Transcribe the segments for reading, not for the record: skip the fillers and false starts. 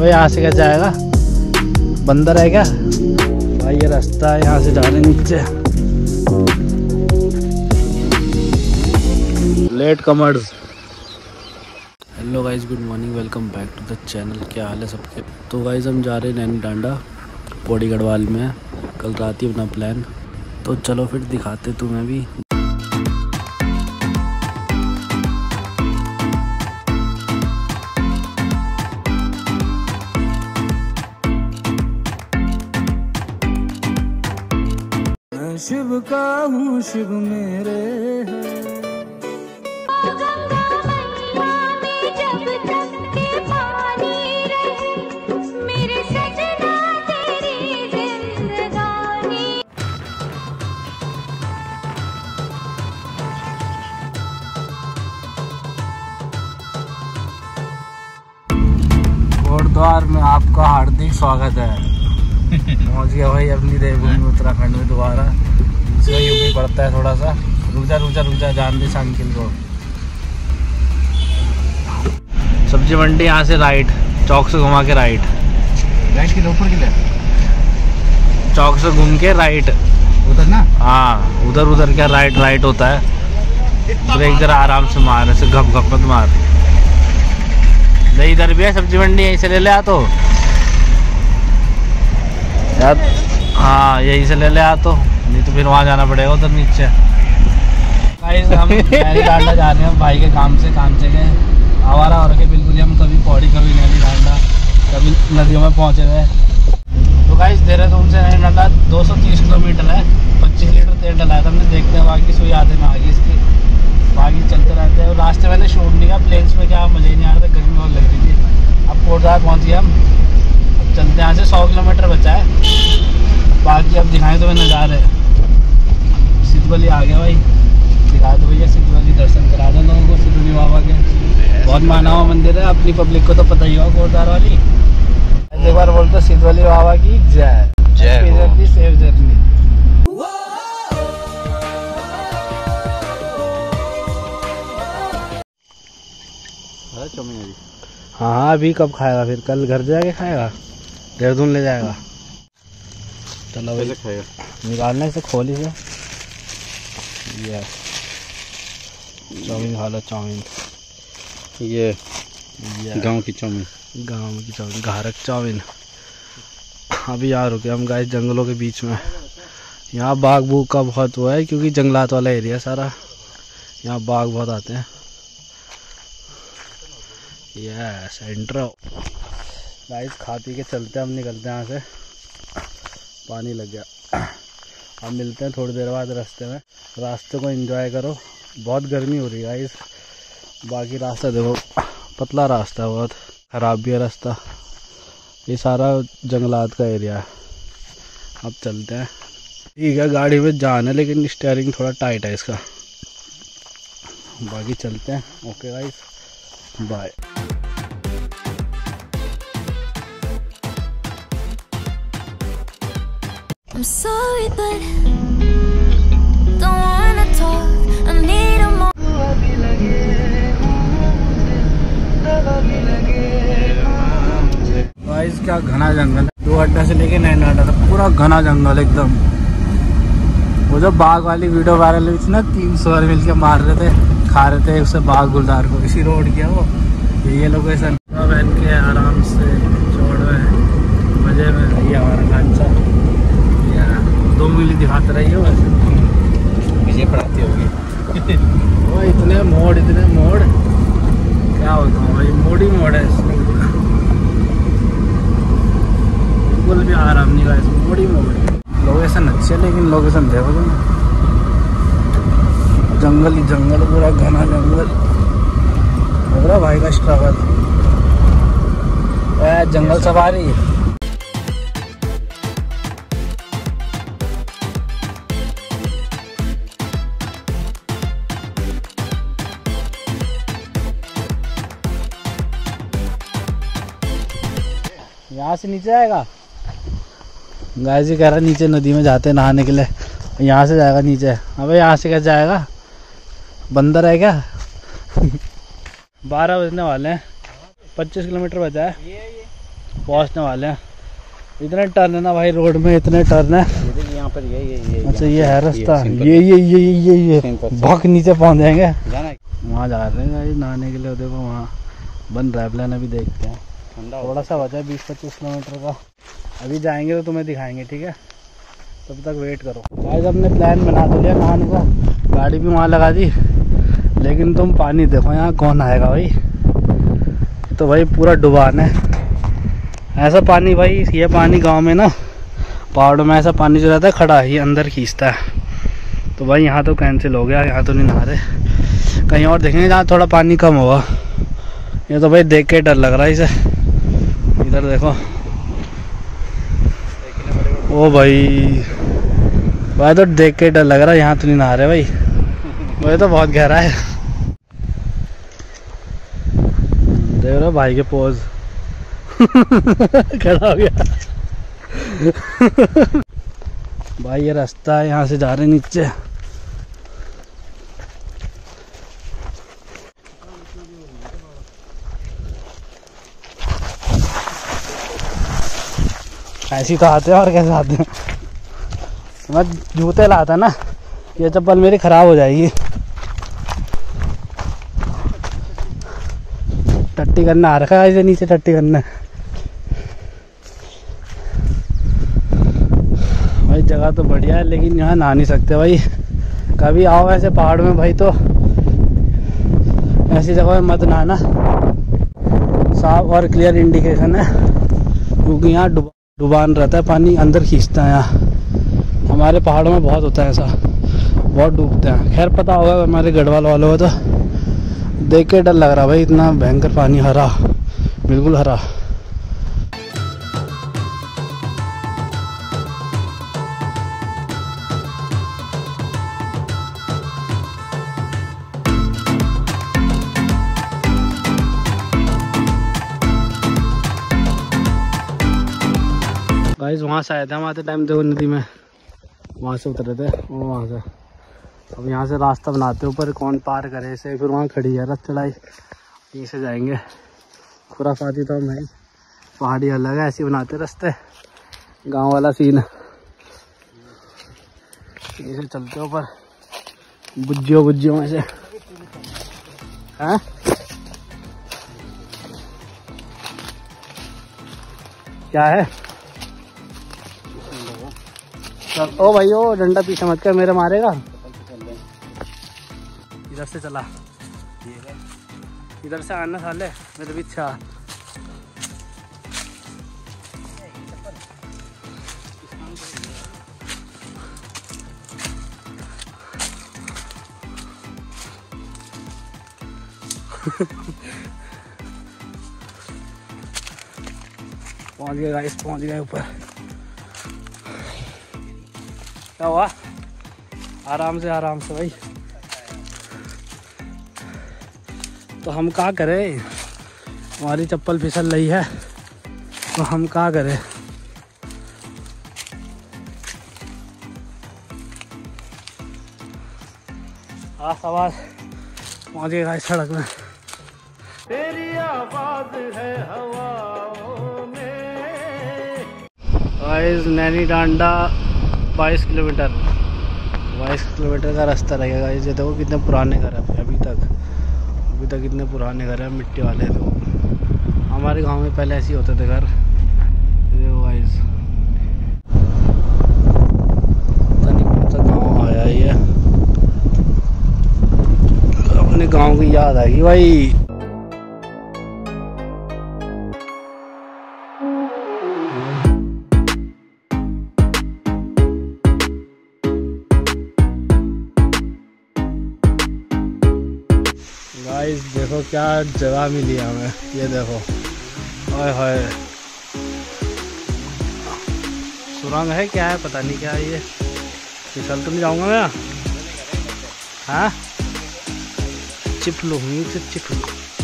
अबे यहाँ से क्या जाएगा? बंदर है क्या भाई? ये रास्ता है, यहाँ से जा रहे नीचे। लेट कमर्स। Hello guys, good morning, welcome back to the channel. क्या हाल है सबके? तो गाइज हम जा रहे हैं नैनी डांडा, पौड़ी गढ़वाल में। कल रात ही अपना प्लान, तो चलो फिर दिखाते तुम्हें भी। शिव का हूँ शिव मेरे है। कोटद्वार में आपका हार्दिक स्वागत है। पहुंच गया भाई अपनी देवभूमि उत्तराखंड में दोबारा। इसमें यूपी पड़ता है थोड़ा सा। रुक जा जान दे अंकिल को। सब्जी मंडी यहाँ से राइट, चौक से घुमा के राइट की ऊपर के चौक से घूम के राइट उधर ना। हाँ उधर क्या राइट होता है। ब्रेक जरा आराम से मार, ऐसे घप मत मार। नहीं इधर भी है सब्जी मंडी, यहीं से ले ले आ तो यार। हाँ यहीं से ले ले आ तो, नहीं तो फिर वहाँ जाना पड़ेगा उधर नीचे। हम नैनी डांडा जा रहे हैं भाई के काम से गए। आवारा हो रखे बिल्कुल ही। हम कभी पौड़ी, कभी नैनी डांडा, कभी नदियों में पहुँचे हुए। तो गाइस देहरादून से नैनी डांडा 230 किलोमीटर है। 25 लीटर तेल डलाया था हमने। देखते हैं बाकी सुई यादें में आ गई इसकी। बाकी चलते रहते हैं। रास्ते मैंने शूट नहीं किया, प्लेन्स में क्या मज़े ही नहीं आ रहा था, गर्मी बहुत लग रही थी। अब कोटद्वार पहुँच गए हम। अब चलते हैं यहाँ से। 100 किलोमीटर बचा है। बाकी अब दिखाएं तो नज़ारे। सिद्धवली आ गया भाई, दिखा दो भैया सिद्धवली। दर्शन करा दो लोगों को सिद्धवली बाबा के। बहुत माना हुआ मंदिर है, अपनी पब्लिक को तो पता ही होगा कोटद्वार वाली। एक बार बोलते सिद्धवली बाबा की जय जय। Safe journey. हाँ अभी कब खाएगा? फिर कल घर जाके खाएगा, देहरादून ले जाएगा। चलो भाई खाएगा। निकालने से खोली से ये चाउमीन खा लो। चाउमीन ये गांव की चाउमीन, घारक चाउमीन। अभी यहाँ रुके हम गाइस जंगलों के बीच में। यहाँ बाघ बूघ का बहुत वो है, क्योंकि जंगलात वाला एरिया सारा। यहाँ बाघ बहुत आते हैं। Yes intro guys. खा पी के चलते हैं, हम निकलते हैं यहाँ से। पानी लग गया। अब मिलते हैं थोड़ी देर बाद रास्ते में। रास्ते को एंजॉय करो, बहुत गर्मी हो रही है गाइस। बाकी रास्ता देखो, पतला रास्ता है, बहुत ख़राब भी है रास्ता। ये सारा जंगलात का एरिया है। अब चलते हैं। ठीक है गाड़ी में जान है, लेकिन स्टीयरिंग थोड़ा टाइट है इसका। बाकी चलते हैं। Okay guys, bye. I'm sorry but don't wanna talk. I need a more. Guys क्या घना जंगल है। 2 अड्डा से लेके नैनी डांडा तक पूरा घना जंगल एकदम। वो जो बाघ वाली वीडियो वायरल हुई थी ना, 3 सुअर मिलके मार रहे थे, खा रहे थे उससे बाघ गुलदार को। इसी रोड किया वो। ये लोकेशन पहन के आराम से छोड़ रहे हैं, मजे में। ये हमारा खांचा 2 मिली दिखाते रही हो वैसे। मुझे पढ़ाती होगी। वो इतने मोड़ क्या होता है भाई, मोड़ ही मोड़ है इसमें। बिल्कुल भी आराम नहीं रहा इसमें, मोड़ ही मोड़। लोकेशन अच्छी है, लेकिन लोकेशन देखो तुम, जंगल ही जंगल, पूरा घना जंगल। लग रहा भाई का स्ट्रगल। जंगल सफारी। यहाँ से नीचे आएगा। गाय जी कह रहा नीचे नदी में जाते हैं नहाने के लिए। यहाँ से जाएगा नीचे। अबे यहाँ से कैसे जाएगा? बंदर है क्या? 12 बजने वाले हैं। 25 किलोमीटर बचा है। पहुंचने वाले हैं। इतने टर्न है ना भाई रोड में, इतने टर्न है यहाँ पर ये अच्छा ये है रास्ता, ये बहुत नीचे पहुंच जाएंगे। वहाँ जा रहे हैं गाइस नहाने के लिए। देखो वहाँ बन रहा है प्लान, अभी देखते हैं। थोड़ा सा बचा है 20-25 किलोमीटर का, अभी जाएंगे तो तुम्हें दिखाएंगे, ठीक है? तब तक वेट करो। गाइस हमने प्लान बना तो लिया नहाने का, गाड़ी भी वहाँ लगा दी, लेकिन तुम पानी देखो यहाँ कौन आएगा भाई। तो भाई पूरा डुबान है ऐसा पानी भाई। ये पानी गांव में ना पहाड़ों में ऐसा पानी जो रहता है खड़ा ही अंदर खींचता है। तो भाई यहाँ तो कैंसिल हो गया, यहाँ तो नहीं नहा रहे, कहीं और देखेंगे जहाँ थोड़ा पानी कम होगा। ये तो भाई देख के डर लग रहा है इसे। इधर देखो, ओ भाई भाई तो देख के डर लग रहा है, यहाँ तो नहीं नहा रहे भाई, वो तो बहुत गहरा है। देख रहे भाई के पोज खड़ा हो गया भाई। ये रास्ता है, यहाँ से जा रहे नीचे। ऐसे तो आते हैं और कैसे आते हैं। मैं जूते लाता ना, ये चप्पल मेरी खराब हो जाएगी। टट्टी करना आ रखा है ऐसे नीचे, टट्टी करना भाई। जगह तो बढ़िया है लेकिन यहाँ नहा नहीं सकते भाई। कभी आओ ऐसे पहाड़ में भाई तो ऐसी जगह में मत नहाना। साफ और क्लियर इंडिकेशन है, क्योंकि यहाँ डुबान रहता है, पानी अंदर खींचता है। यहाँ हमारे पहाड़ों में बहुत होता है ऐसा, बहुत डूबते हैं। खैर पता होगा हमारे गढ़वाल वालों को, तो देख के डर लग रहा भाई, इतना भयंकर पानी, हरा बिल्कुल हरा। गाइस वहाँ से आए थे हम, आते टाइम देखो नदी में, वहाँ से उतरे थे और वहाँ से। अब यहाँ से रास्ता बनाते ऊपर कौन पार करे इसे, फिर वहाँ खड़ी है रथ चढ़ाई, यहीं से जाएंगे। खुराफाती तो हम है, पहाड़ी अलग है, ऐसे बनाते रास्ते, गांव वाला सीन है। यहीं से चलते ऊपर बुज्जियों में से। हैं क्या है? चल ओ भाई ओ डंडा पीछे मत कर, मेरे मारेगा। इधर से चला, इधर से आना साले, मेरे भी अच्छा। पहुंच गए गाइस, पहुंच गए ऊपर। क्या हुआ? आराम से भाई। तो हम क्या करें, हमारी चप्पल फिसल रही है, तो हम क्या करें। आवाज पहुंच गए गाइस सड़क में। तेरी आवाज है हवाओं में। गाइस नैनी डांडा 22 किलोमीटर का रास्ता रहेगा। ये देखो कितने पुराने घर है अभी तक कितने पुराने घर हैं मिट्टी वाले। तो हमारे गांव में पहले ऐसे ही होते थे घर। देखो गाइस पता नहीं कौन सा गाँव आया ये, अपने गांव की याद आएगी भाई। गाइस देखो क्या जगह मिली हमें, ये देखो, हाय हाय सुरंग है क्या है पता नहीं क्या है ये। फिसल तो नहीं जाऊंगा मैं। हाँ चिपलू नीचे चिपलू,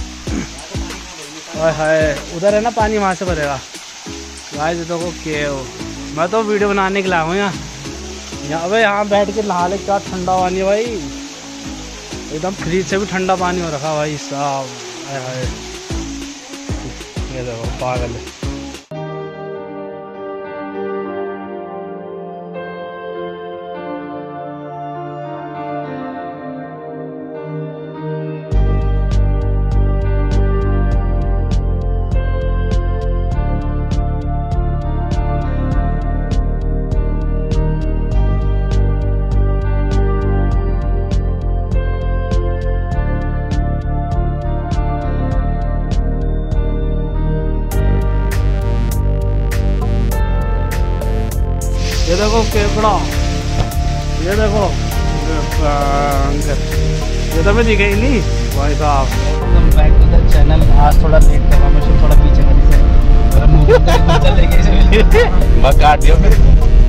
हाय हाय उधर है ना पानी, वहाँ से भरेगा। गाइस देखो केव, मैं तो वीडियो बनाने के लिए आया हूँ यहाँ। अबे यहाँ बैठ के नहा ले, क्या ठंडा पानी है भाई, एकदम फ्रिज से भी ठंडा पानी हो रखा भाई साहब। हाय हाय ये देखो पागल है। ये देखो केकड़ा, ये देखो ये तो मैं दिखाई नहीं भाई साहब। Welcome back to the channel. आज थोड़ा लेट कर रहा हूँ, पीछे खड़ी से मेरा मुंह लेके इसे मैं काट दिया फिर।